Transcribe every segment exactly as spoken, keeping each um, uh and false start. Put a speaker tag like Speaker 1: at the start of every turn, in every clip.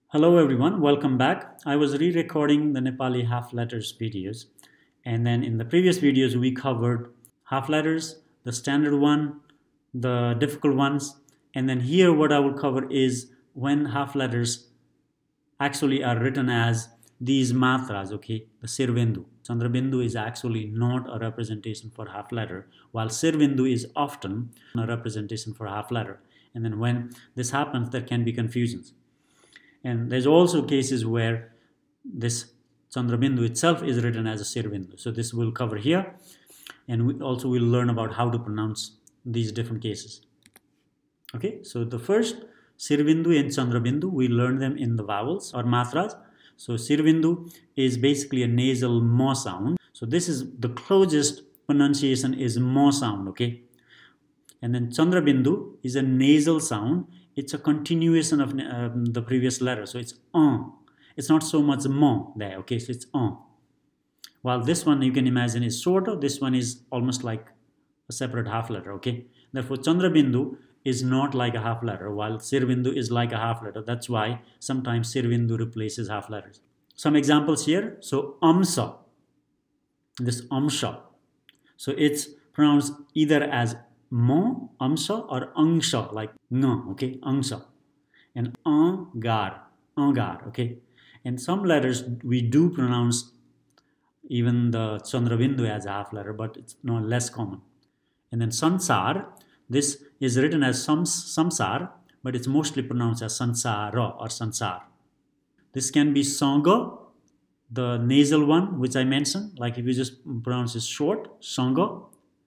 Speaker 1: Hello everyone, welcome back. I was re-recording the Nepali half letters videos, and then in the previous videos we covered half letters, the standard one, the difficult ones, and then here what I will cover is when half letters actually are written as these matras, okay? The Sirvindu. Chandrabindu is actually not a representation for half letter, while Sirvindu is often a representation for half letter. And then when this happens, there can be confusions. And there's also cases where this Chandrabindu itself is written as a Sirvindu. So this we'll cover here. And we also will learn about how to pronounce these different cases. Okay, so the first Sirvindu and Chandrabindu, we learn them in the vowels or matras. So Sirvindu is basically a nasal mo sound. So this is the closest pronunciation is mo sound, okay? And then Chandrabindu is a nasal sound. It's a continuation of um, the previous letter. So it's on. It's not so much mo there, okay? So it's on. While this one you can imagine is shorter, this one is almost like a separate half letter, okay? Therefore, Chandrabindu is not like a half letter, while Sirvindu is like a half letter. That's why sometimes Sirvindu replaces half letters. Some examples here. So amsa, this amsha. So it's pronounced either as mo, amsha, or angsha, like nga, okay, angsha. And angar, angar, okay. And some letters we do pronounce even the Chandrabindu as a half letter, but it's not less common. And then sansar, this is written as sams, samsar, but it's mostly pronounced as sansara or sansar. This can be sanga, the nasal one, which I mentioned, like if you just pronounce it short, sanga.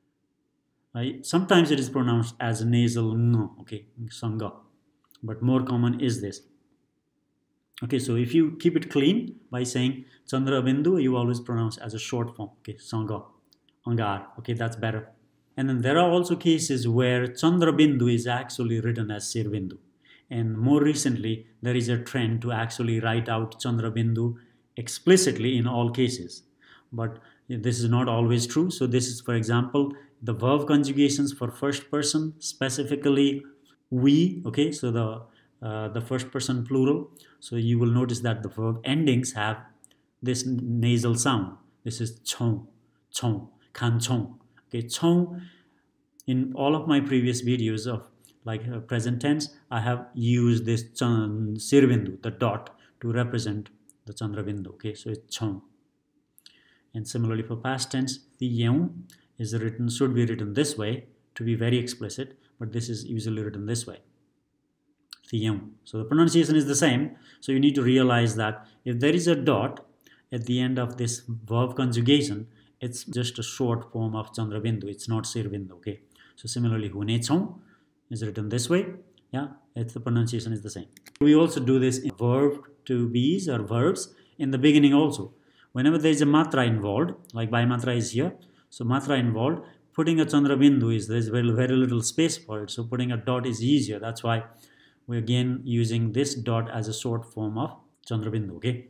Speaker 1: Right? Sometimes it is pronounced as a nasal no, okay, sanga, but more common is this. Okay, so if you keep it clean by saying Chandrabindu, you always pronounce as a short form, okay, sanga, angar, okay, that's better. And then there are also cases where Chandrabindu is actually written as Sirvindu. And more recently, there is a trend to actually write out Chandrabindu explicitly in all cases. But this is not always true. So this is, for example, the verb conjugations for first person, specifically we, okay, so the, uh, the first person plural. So you will notice that the verb endings have this nasal sound. This is chong, chong, kan chong. Okay, chong, in all of my previous videos of like uh, present tense, I have used this Sirvindu, the dot, to represent the Chandrabindu. Okay, so it's chong. And similarly for past tense, the yeung is written, should be written this way to be very explicit, but this is usually written this way. The yeung. So the pronunciation is the same. So you need to realize that if there is a dot at the end of this verb conjugation, it's just a short form of Chandrabindu. It's not Sirvindu, okay? So similarly, hunechong is written this way. Yeah, it's the pronunciation is the same. We also do this in verb to be's or verbs in the beginning also. Whenever there is a matra involved, like by matra is here, so matra involved, putting a Chandrabindu is, there's very, very little space for it. So putting a dot is easier. That's why we're again using this dot as a short form of Chandrabindu, okay?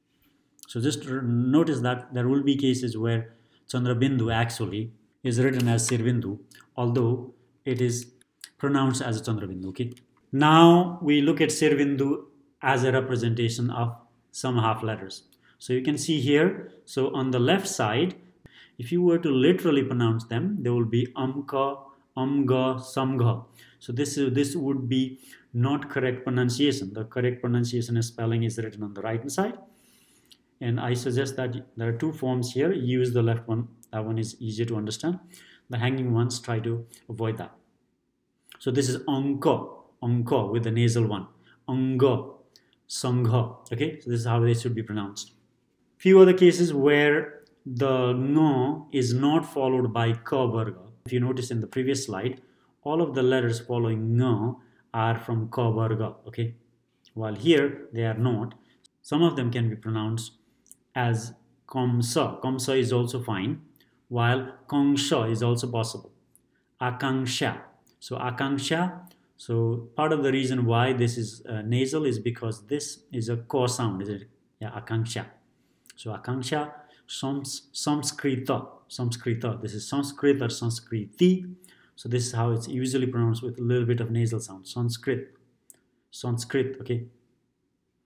Speaker 1: So just notice that there will be cases where Chandrabindu actually is written as Sirvindu, although it is pronounced as a Chandrabindu, okay? Now we look at Sirvindu as a representation of some half letters. So you can see here, so on the left side, if you were to literally pronounce them, there will be amka, amga, samga. So this, is, this would be not correct pronunciation. The correct pronunciation and spelling is written on the right hand side. And I suggest that there are two forms here. Use the left one. That one is easier to understand. The hanging ones, try to avoid that. So this is anka, anka with the nasal one. Anga, sangha. Okay, so this is how they should be pronounced. Few other cases where the no is not followed by ka varga. If you notice in the previous slide, all of the letters following no are from ka varga. Okay, while here they are not. Some of them can be pronounced as komsa. Komsa is also fine, while kongsha is also possible. Akanksha. So akanksha. So part of the reason why this is uh, nasal is because this is a ko sound, is it? Yeah, akanksha. So akanksha, sams, samskrita, samskrita. This is Sanskrit or Sanskriti. So this is how it's usually pronounced with a little bit of nasal sound. Sanskrit, Sanskrit, okay.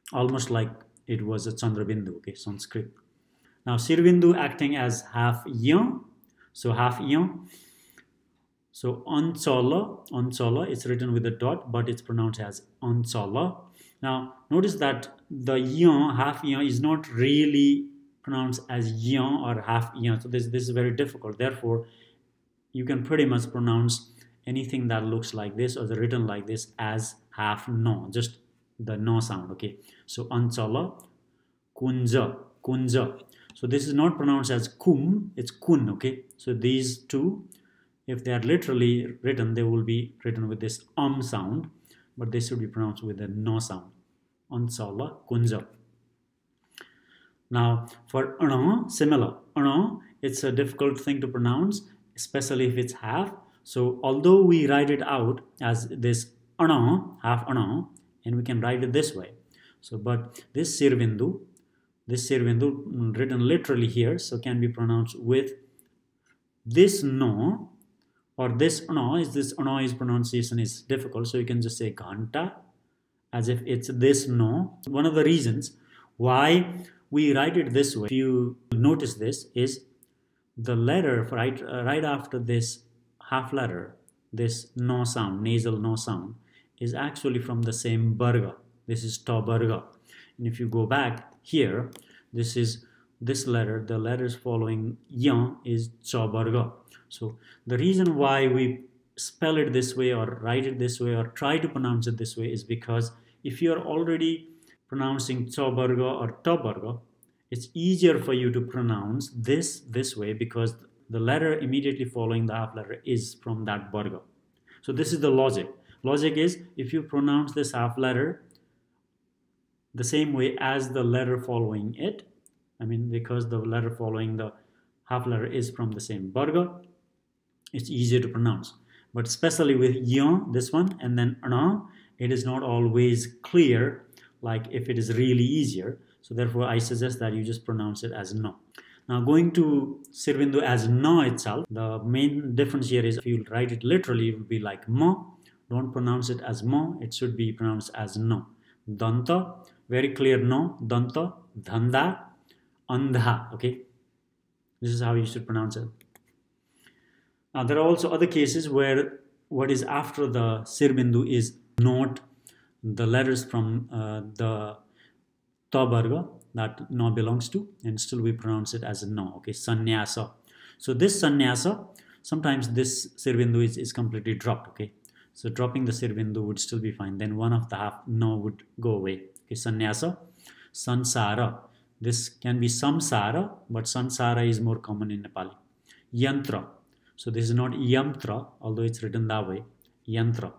Speaker 1: almost like it was a Chandrabindu, okay, Sanskrit. Now Sirvindu acting as half yan, so half yan. So Anchola, Anchola, it's written with a dot, but it's pronounced as Anchola. Now notice that the yan, half yan, is not really pronounced as yan or half yan. So this, this is very difficult. Therefore, you can pretty much pronounce anything that looks like this or written like this as half no, just the no sound, okay? So Anchola, Kunja, Kunja. So this is not pronounced as kum, it's kun, okay? So these two, if they are literally written, they will be written with this um sound, but they should be pronounced with a no sound. Anchola, Kunja. Now for ana, similar. Ana, it's a difficult thing to pronounce, especially if it's half. So although we write it out as this ana, half ana, and we can write it this way. So but this Sirvindu, this Sirvindu written literally here, so can be pronounced with this no, or this ana. Is this ana is pronunciation is difficult, so you can just say ghanta as if it's this no. One of the reasons why we write it this way, if you notice this, is the letter right uh, right after this half letter, this no sound, nasal no sound, is actually from the same burga. This is ta burga. And if you go back here, this is this letter, the letters following yan is cha burga. So the reason why we spell it this way or write it this way or try to pronounce it this way is because if you're already pronouncing cha burga or ta burga, it's easier for you to pronounce this this way because the letter immediately following the half letter is from that burga. So this is the logic. Logic is if you pronounce this half letter the same way as the letter following it, I mean because the letter following the half letter is from the same burga, it's easier to pronounce. But especially with yan, this one, and then ana, it is not always clear, like if it is really easier. So therefore I suggest that you just pronounce it as no. Now going to Sirvindu as no itself, the main difference here is if you write it literally, it will be like mo. Don't pronounce it as mo, it should be pronounced as no. Danta, very clear no. Danta, dhanda, andha, okay? This is how you should pronounce it. Now there are also other cases where what is after the Sirbindu is not the letters from uh, the ta burga that no belongs to, and still we pronounce it as a no, okay? Sannyasa. So this sannyasa, sometimes this Sirbindu is, is completely dropped, okay? So dropping the Sirbindu would still be fine. Then one of the half no would go away. Okay, sannyasa, sansara. This can be samsara, but sansara is more common in Nepali. Yantra. So this is not yantra, although it's written that way. Yantra.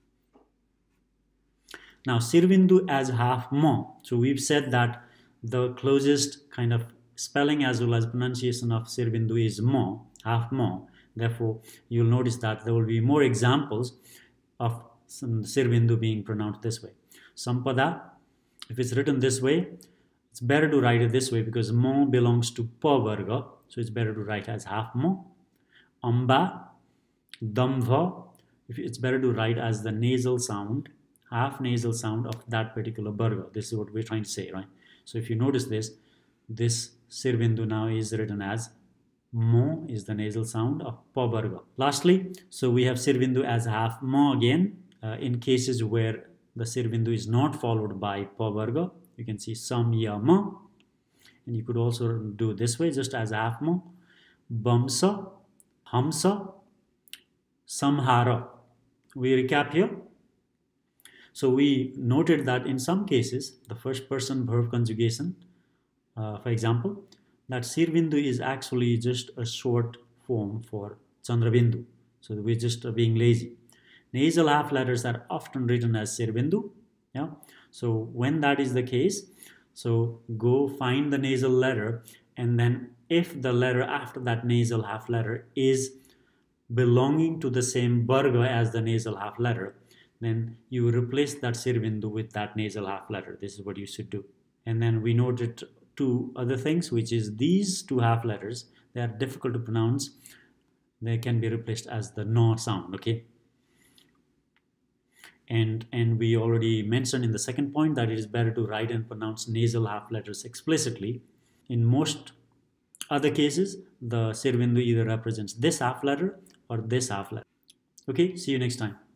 Speaker 1: Now Sirvindu as half mo. So we've said that the closest kind of spelling as well as pronunciation of Sirvindu is mo, half mo. Therefore, you'll notice that there will be more examples of Sirvindu being pronounced this way. Sampada, if it's written this way, it's better to write it this way because mo belongs to pa varga, so it's better to write as half mo. Amba, damva, if it's better to write as the nasal sound, half nasal sound of that particular burga. This is what we're trying to say, right? So if you notice this, this Sirvindu now is written as mo is the nasal sound of pa burga. Lastly, so we have Sirvindu as half mo again. Uh, in cases where the Sirvindu is not followed by pa burga, you can see sam ya ma, and you could also do this way just as half mo. Bamsa, hamsa, samhara. We recap here. So we noted that in some cases, the first person verb conjugation, uh, for example, that Sirvindu is actually just a short form for Chandrabindu. So we're just uh, being lazy. Nasal half letters are often written as Sirvindu. Yeah. So when that is the case, so go find the nasal letter, and then if the letter after that nasal half letter is belonging to the same burga as the nasal half letter, then you replace that Sirvindu with that nasal half letter. This is what you should do. And then we noted two other things, which is these two half letters, they are difficult to pronounce. They can be replaced as the no sound, okay? And, and we already mentioned in the second point that it is better to write and pronounce nasal half letters explicitly. In most other cases, the Sirvindu either represents this half letter or this half letter. Okay, see you next time.